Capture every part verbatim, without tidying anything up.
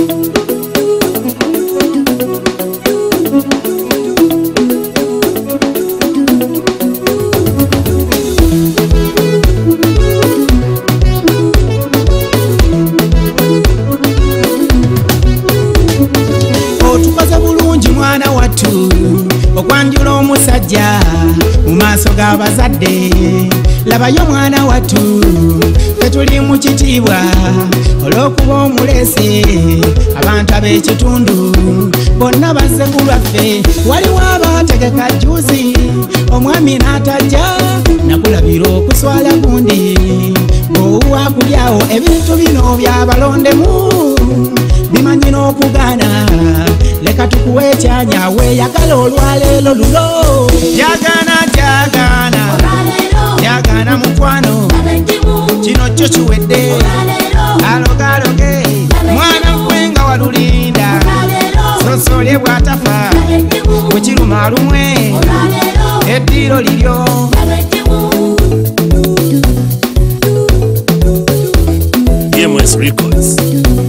okwanjula omusajja mu maaso g'abazadde labayo mwana wattu tetuli mu kitiibwa olw'okuba omulese abantu ab'ekitundu bonna bazze ku lwaffe waliwo abaategeka jjuuzi omwami n'atajja nakulabira okuswala gundi bw'owuwa kulyawo ebintu bino byabalondemu bimanyi n'okugaana leka tukuwe ekyanya weeyagala olwaleero lulo jagana jagana jagana mukwano kino kyo kiwedde alogaloge mwana gwe nga walulinda sosolye bw'atafa bwekiruma alumwe eddiiro liryo M S Records.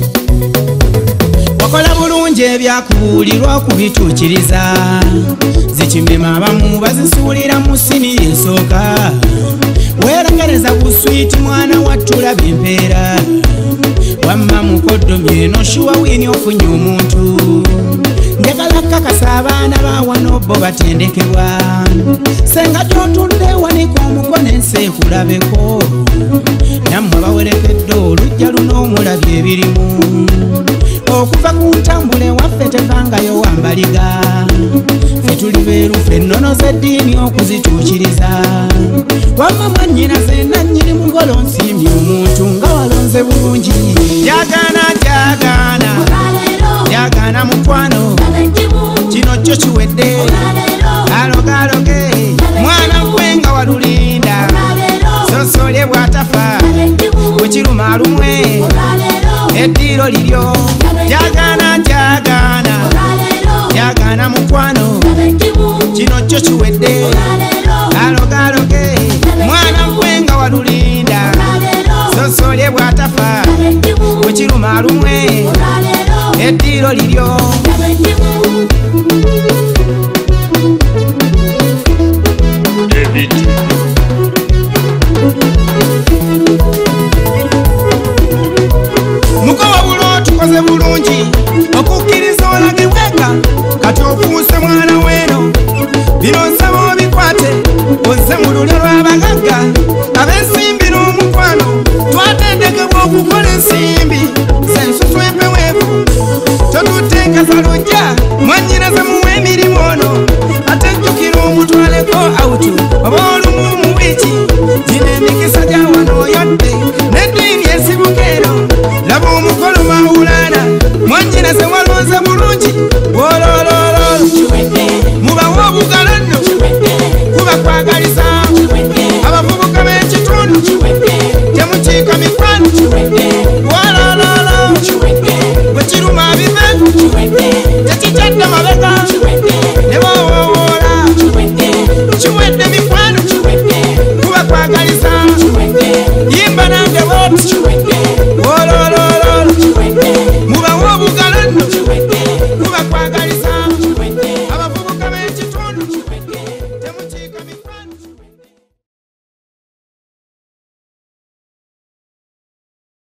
Wakola bulungi ebyakubuulirwa okubituukiriza zikimema abamu bazisuulira mu ssini esooka weerengereza buswiti mwana wattulaba empeera wamma mukoddomye eno shuwa wiini ofunye omuntu njagala kakasa abaana bawano bo batendekebwa senga gyotudde wanika omukono ensi ekulabeko nammwe bawerekedde olujja luno omulabye ebirimu okuva ku ntambule waffe tevangayo wambaliga ffe tuli beeru ffe nnono z'eddiini okuzituukiriza wamma mwannyina ze nannyini mugolo nsiimye omuntu nga walonze bulungi jagana jagana jagana mukwano kino kyo kiwedde alogaloge mwana gwe nga walulinda sosolye bw'atafa bwekiruma alumwe eddiiro liryo jagana jagana jagana mukwano kino kyo kiwedde alogaloge mwana gwe nga walulinda sosolye bw'atafa bwekiruma alumwe eddiiro liryo David. mukowa bulo tukoze bulungi okukkiriza olagibweka kati ofuuse mwana weeno bino nsaba obikwate ozze mu lulyo lw'abagagga ab'ensimbi n'omukwano twatendekebwa okukola ensimbi zensusu empeweevu totuteekeza lujja mwannyinaze muwe emirimu ono ate jjukira omutwaleko awutu oba olumu mu wiiki gino emikisa gya wano oyodde n'eddiini esibuka eno laba omukolo mawulana mwannyinaze walonze bulungi ololololo mubawe obugalo nno kuba kwagaliza